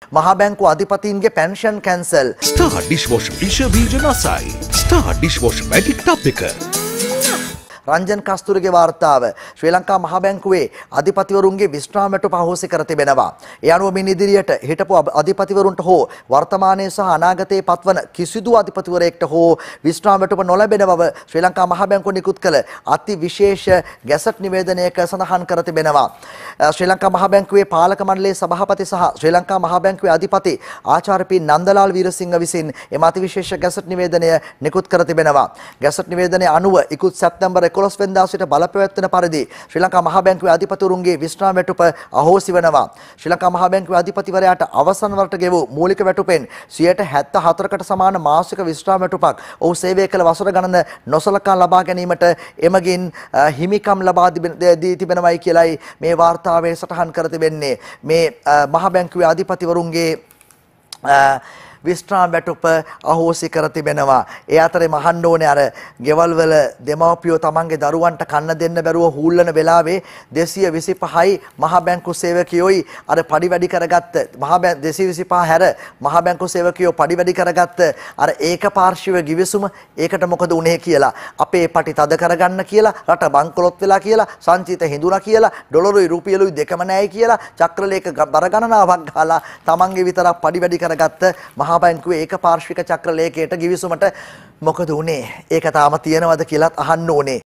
මහා බැංකුව අධිපතීන්ගේ pension cancel. Star dishwasher Isha Vijanasai. Star dishwasher magic tub එක. රංජන් කස්තුරිගේ වාර්තාව ශ්‍රී ලංකා මහා බැංකුවේ අධිපතිවරුන්ගේ විශ්‍රාම වැටුප අහෝසි කර තිබෙනවා. ඒ අනුව මින් ඉදිරියට හිටපු අධිපතිවරුන්ට හෝ වර්තමානයේ සහ අනාගතයේ පත්වන කිසිදු අධිපතිවරයෙක්ට හෝ විශ්‍රාම වැටුප නොලැබෙන බව ශ්‍රී ලංකා මහා බැංකුව නිකුත් කළ අති විශේෂ ගැසට් නිවේදනයක සඳහන් කර තිබෙනවා. ශ්‍රී ලංකා මහා බැංකුවේ පාලක මණ්ඩලයේ සභාපති සහ ශ්‍රී ලංකා මහා බැංකුවේ අධිපති ආචාර්ය පී නන්දලාල් වීරසිංහ විසින් එම අති විශේෂ ගැසට් නිවේදනය නිකුත් කර තිබෙනවා. ගැසට් නිවේදනයේ අනුව ඉකුත් සැප්තැම්බර් 11 වෙනිදා සිට බලපැවැත්වෙන පරිදි ශ්‍රී ලංකා මහා බැංකුවේ අධිපතිවරුන්ගේ විශ්‍රාම වැටුප අහෝසි වෙනවා. ශ්‍රී ලංකා මහා බැංකුවේ අධිපතිවරයාට අවසන් වරට ගෙවූ මූලික වැටුපෙන් 74%කට සමාන මාසික විශ්‍රාම වැටුපක් ඔහු සේවය කළ වසර ගණන නොසලකා ලබා ගැනීමට එමගින් හිමිකම් ලබා දී තිබෙනවායි කියලායි මේ වාර්තාවේ සටහන් කර තිබෙන්නේ. මේ මහා බැංකුවේ අධිපතිවරුන්ගේ විශ්‍රාම වැටුප අහෝසි කර තිබෙනවා. ඒ අතරේ මහන්න ඕනේ අර ගෙවල් වල දෙමව්පියෝ තමන්ගේ දරුවන්ට කන්න දෙන්න බැරුව හූල්ලන වෙලාවේ 225යි මහා බැංකු සේවකයෝයි අර පඩි වැඩි කරගත්ත 225 හැර මහා බැංකු සේවකයෝ පඩි වැඩි කරගත්ත අර ඒකපාර්ශ්වික ගිවිසුම ඒකට මොකද උනේ කියලා අපේ පටි තද කරගන්න කියලා රට බංකොලොත් වෙලා කියලා සංචිත හිඳුණා කියලා ඩොලරුයි රුපියලුයි දෙකම නැයි කියලා චක්‍රලේඛ බර ගණනාවක් ගහලා තමන්ගේ විතරක් පඩි වැඩි කරගත්ත මහා බැංකුවේ ඒකපාර්ශ්වික චක්‍රලේඛයට ගිවිසුමට මොකද උනේ? ඒක තාම තියෙනවද කියලාත් අහන්න ඕනේ.